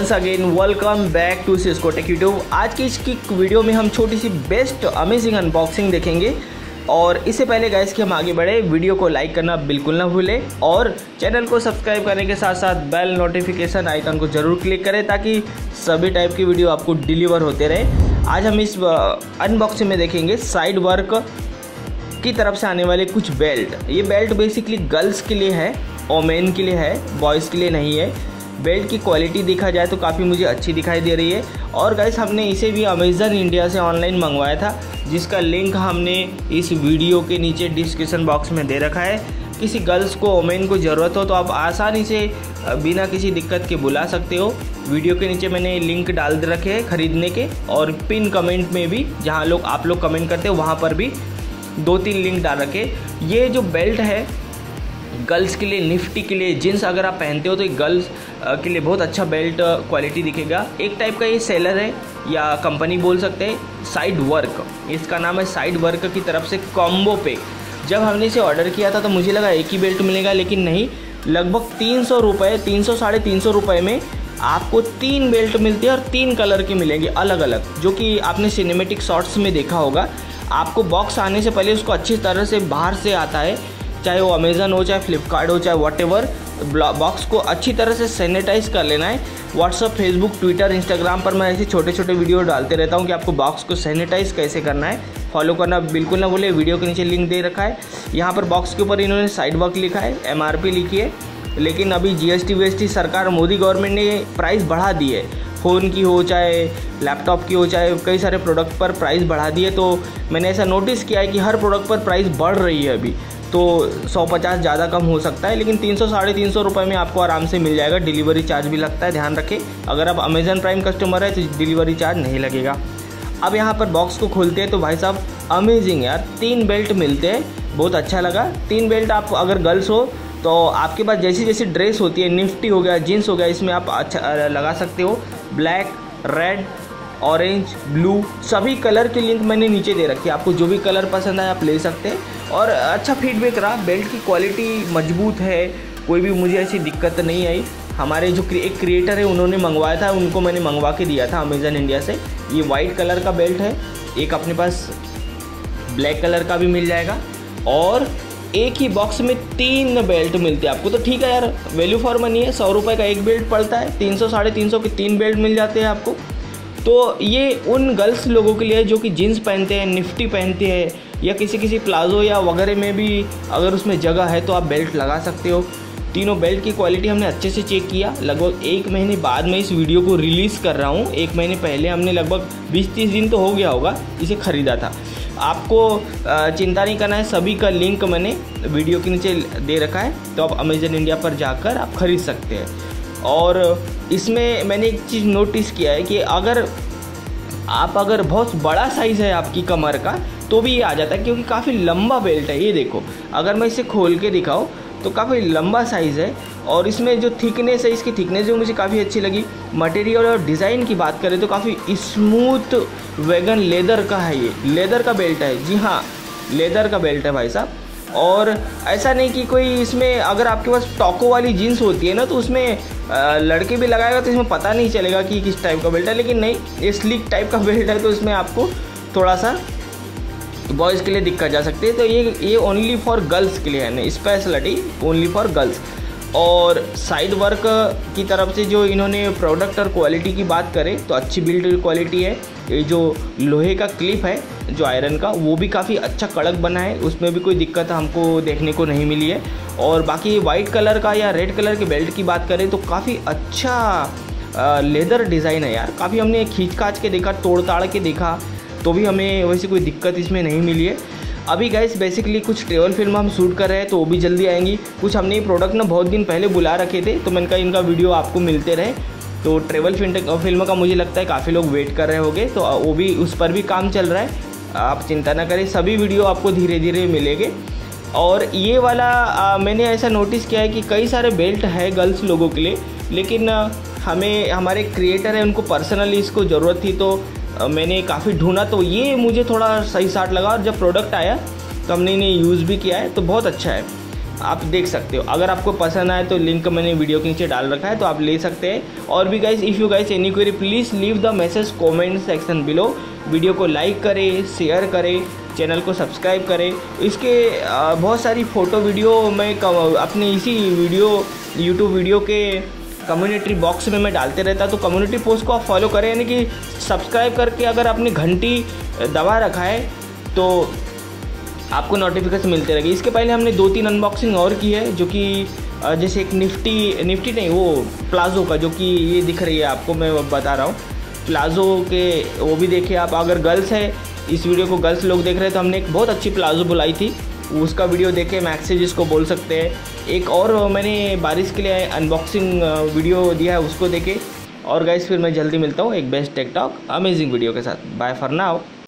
Once again welcome back to Cisco tech YouTube. आज की इसकी वीडियो में हम छोटी सी बेस्ट अमेजिंग अनबॉक्सिंग देखेंगे। और इससे पहले गाइस कि हम आगे बढ़े, वीडियो को लाइक करना बिल्कुल ना भूलें और चैनल को सब्सक्राइब करने के साथ साथ बेल नोटिफिकेशन आइकन को ज़रूर क्लिक करें ताकि सभी टाइप की वीडियो आपको डिलीवर होते रहे। आज हम इस अनबॉक्सिंग में देखेंगे साइड वर्क की तरफ से आने वाले कुछ बेल्ट। ये बेल्ट बेसिकली गर्ल्स के लिए है और मेन के लिए है, बॉयज़ के लिए नहीं है। बेल्ट की क्वालिटी देखा जाए तो काफ़ी मुझे अच्छी दिखाई दे रही है। और गाइस हमने इसे भी अमेज़न इंडिया से ऑनलाइन मंगवाया था, जिसका लिंक हमने इस वीडियो के नीचे डिस्क्रिप्शन बॉक्स में दे रखा है। किसी गर्ल्स को ओमेन को ज़रूरत हो तो आप आसानी से बिना किसी दिक्कत के बुला सकते हो। वीडियो के नीचे मैंने लिंक डाल दे रखे हैं ख़रीदने के, और पिन कमेंट में भी जहाँ आप लोग कमेंट करते हो वहाँ पर भी 2-3 लिंक डाल रखे। ये जो बेल्ट है गर्ल्स के लिए, निफ्टी के लिए, जींस अगर आप पहनते हो तो गर्ल्स के लिए बहुत अच्छा बेल्ट क्वालिटी दिखेगा। एक टाइप का ये सेलर है या कंपनी बोल सकते हैं, साइड वर्क इसका नाम है। साइड वर्क की तरफ से कॉम्बो पे जब हमने इसे ऑर्डर किया था तो मुझे लगा एक ही बेल्ट मिलेगा, लेकिन नहीं, लगभग 300 रुपये, 300 साढ़े 300 रुपये में आपको 3 बेल्ट मिलती है और 3 कलर के मिलेंगे अलग अलग, जो कि आपने सिनेमेटिक शॉट्स में देखा होगा। आपको बॉक्स आने से पहले उसको अच्छी तरह से बाहर से आता है, चाहे वो अमेज़न हो, चाहे फ्लिपकार्ट हो, चाहे व्हाटएवर, बॉक्स को अच्छी तरह से सैनिटाइज कर लेना है। व्हाट्सअप, फेसबुक, ट्विटर, इंस्टाग्राम पर मैं ऐसे छोटे छोटे वीडियो डालते रहता हूँ कि आपको बॉक्स को सैनिटाइज कैसे करना है। फॉलो करना बिल्कुल ना भूले। वीडियो के नीचे लिंक दे रखा है। यहाँ पर बॉक्स के ऊपर इन्होंने साइड वर्क लिखा है, MRP लिखी है, लेकिन अभी GST सरकार, मोदी गवर्नमेंट ने प्राइस बढ़ा दी है। फ़ोन की हो, चाहे लैपटॉप की हो, चाहे कई सारे प्रोडक्ट पर प्राइस बढ़ा दी है। तो मैंने ऐसा नोटिस किया है कि हर प्रोडक्ट पर प्राइस बढ़ रही है अभी, तो 150 ज़्यादा कम हो सकता है, लेकिन 300 साढ़े 300 रुपये में आपको आराम से मिल जाएगा। डिलीवरी चार्ज भी लगता है, ध्यान रखें। अगर आप अमेज़न प्राइम कस्टमर है तो डिलीवरी चार्ज नहीं लगेगा। अब यहाँ पर बॉक्स को खोलते हैं तो भाई साहब अमेजिंग यार, 3 बेल्ट मिलते हैं, बहुत अच्छा लगा। 3 बेल्ट आप अगर गर्ल्स हो तो आपके पास जैसी जैसी ड्रेस होती है, निफ्टी हो गया, जीन्स हो गया, इसमें आप अच्छा लगा सकते हो। ब्लैक, रेड, ऑरेंज, ब्लू, सभी कलर की लिंक मैंने नीचे दे रखी है। आपको जो भी कलर पसंद है आप ले सकते हैं। और अच्छा फीडबैक रहा, बेल्ट की क्वालिटी मजबूत है, कोई भी मुझे ऐसी दिक्कत नहीं आई। हमारे जो एक क्रिएटर है उन्होंने मंगवाया था, उनको मैंने मंगवा के दिया था अमेज़न इंडिया से। ये वाइट कलर का बेल्ट है, एक अपने पास ब्लैक कलर का भी मिल जाएगा, और एक ही बॉक्स में 3 बेल्ट मिलते हैं आपको। तो ठीक है यार, वैल्यू फॉर मनी है। 100 रुपये का एक बेल्ट पड़ता है, 300 साढ़े 300 के 3 बेल्ट मिल जाते हैं आपको। तो ये उन गर्ल्स लोगों के लिए जो कि जीन्स पहनते हैं, निफ्टी पहनते हैं, या किसी प्लाजो या वगैरह में भी अगर उसमें जगह है तो आप बेल्ट लगा सकते हो। तीनों बेल्ट की क्वालिटी हमने अच्छे से चेक किया। लगभग 1 महीने बाद मैं इस वीडियो को रिलीज़ कर रहा हूँ। 1 महीने पहले हमने लगभग 20-30 दिन तो हो गया होगा इसे ख़रीदा था। आपको चिंता नहीं करना है, सभी का लिंक मैंने वीडियो के नीचे दे रखा है, तो आप अमेज़न इंडिया पर जाकर आप ख़रीद सकते हैं। और इसमें मैंने एक चीज़ नोटिस किया है कि अगर बहुत बड़ा साइज़ है आपकी कमर का तो भी ये आ जाता है, क्योंकि काफ़ी लंबा बेल्ट है। ये देखो, अगर मैं इसे खोल के दिखाऊँ तो काफ़ी लंबा साइज़ है। और इसमें जो थिकनेस है, इसकी थिकनेस जो मुझे काफ़ी अच्छी लगी। मटेरियल और डिज़ाइन की बात करें तो काफ़ी स्मूथ वेगन लेदर का है, ये लेदर का बेल्ट है। जी हाँ, लेदर का बेल्ट है भाई साहब। और ऐसा नहीं कि कोई इसमें, अगर आपके पास टॉको वाली जीन्स होती है ना तो उसमें लड़के भी लगाएगा तो इसमें पता नहीं चलेगा कि किस टाइप का बेल्ट है, लेकिन नहीं, ये स्लिक टाइप का बेल्ट है, तो इसमें आपको थोड़ा सा बॉयज़ के लिए दिक्कत जा सकती है। तो ये ओनली फॉर गर्ल्स के लिए है ना, स्पेशलिटी ओनली फॉर गर्ल्स। और साइड वर्क की तरफ से जो इन्होंने प्रोडक्ट और क्वालिटी की बात करें तो अच्छी बिल्ड क्वालिटी है। ये जो लोहे का क्लिप है जो आयरन का, वो भी काफ़ी अच्छा कड़क बना है, उसमें भी कोई दिक्कत हमको देखने को नहीं मिली है। और बाकी वाइट कलर का या रेड कलर के बेल्ट की बात करें तो काफ़ी अच्छा लेदर डिज़ाइन है यार। काफ़ी हमने खींच खाच के देखा, तोड़ ताड़ के देखा, तो भी हमें वैसे कोई दिक्कत इसमें नहीं मिली है। अभी गाइस बेसिकली कुछ ट्रेवल फिल्म हम शूट कर रहे हैं तो वो भी जल्दी आएंगी। कुछ हमने ये प्रोडक्ट ना बहुत दिन पहले बुला रखे थे, तो मैंने कहा इनका वीडियो आपको मिलते रहे। तो ट्रेवल फिल्म का मुझे लगता है काफ़ी लोग वेट कर रहे होंगे, तो वो भी, उस पर भी काम चल रहा है। आप चिंता ना करें, सभी वीडियो आपको धीरे धीरे मिलेंगे। और ये वाला मैंने ऐसा नोटिस किया है कि कई सारे बेल्ट है गर्ल्स लोगों के लिए, लेकिन हमें, हमारे क्रिएटर है, उनको पर्सनली इसको ज़रूरत थी, तो मैंने काफ़ी ढूंढा, तो ये मुझे थोड़ा सही साट लगा। और जब प्रोडक्ट आया तो हमने इन्हें यूज़ भी किया है, तो बहुत अच्छा है। आप देख सकते हो। अगर आपको पसंद आए तो लिंक मैंने वीडियो के नीचे डाल रखा है, तो आप ले सकते हैं। और भी guys, if you guys any query please leave the message comment section below. Video को लाइक करें, शेयर करें, चैनल को सब्सक्राइब करें। इसके बहुत सारी फ़ोटो वीडियो मैं अपने इसी यूट्यूब वीडियो के कम्युनिटी बॉक्स में मैं डालते रहता, तो कम्युनिटी पोस्ट को आप फॉलो करें, यानी कि सब्सक्राइब करके अगर आपने घंटी दबा रखा है तो आपको नोटिफिकेशन मिलते रहेगी। इसके पहले हमने 2-3 अनबॉक्सिंग और की है, जो कि जैसे एक निफ्टी नहीं, वो प्लाज़ो का, जो कि ये दिख रही है आपको, मैं बता रहा हूँ प्लाज़ो के, वो भी देखिए आप। अगर गर्ल्स है, इस वीडियो को गर्ल्स लोग देख रहे हैं, तो हमने एक बहुत अच्छी प्लाज़ो बुलाई थी, उसका वीडियो देखे, मैक्सी जिसको बोल सकते हैं। एक और मैंने बारिश के लिए अनबॉक्सिंग वीडियो दिया है, उसको देखे। और गाइस फिर मैं जल्दी मिलता हूँ एक best tech talk amazing video के साथ। Bye for now.